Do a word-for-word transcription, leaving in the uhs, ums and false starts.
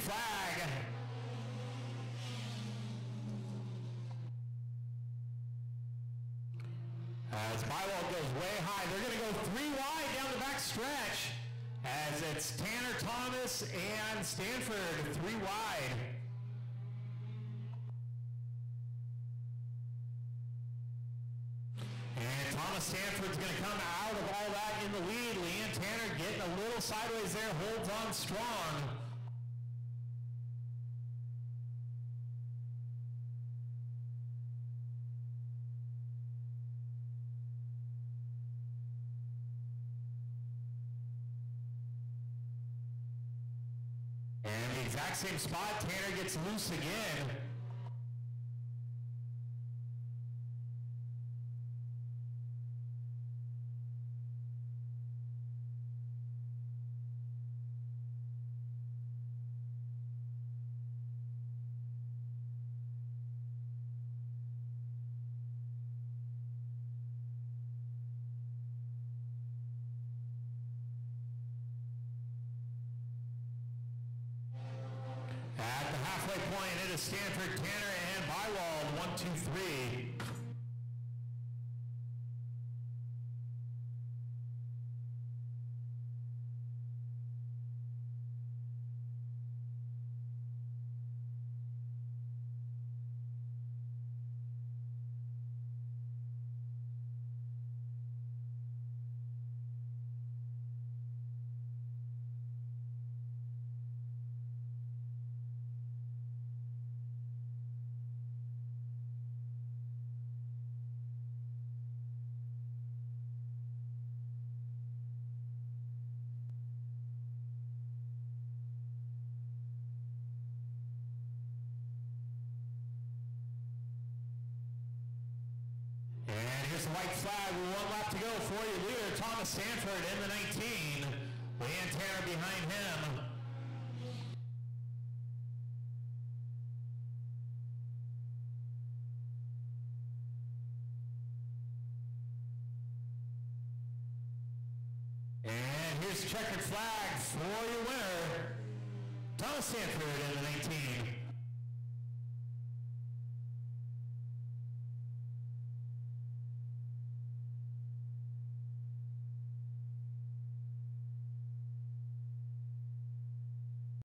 flag. As Bywald goes way high, they're going to go three wide down the back stretch as it's Tanner Thomas and Stanford three wide. And Thomas Stanford's going to come out of all that in the lead. Leanne Tanner getting a little sideways there, holds on strong. And the exact same spot, Tanner gets loose again. At the halfway point, it is Stanford, Tanner, and Bywald, one, two, three. And here's the white flag with one lap to go for your leader, Thomas Stanford in the nineteen. Leanne Tanner behind him. And here's the checkered flag for your winner, Thomas Stanford in the nineteen.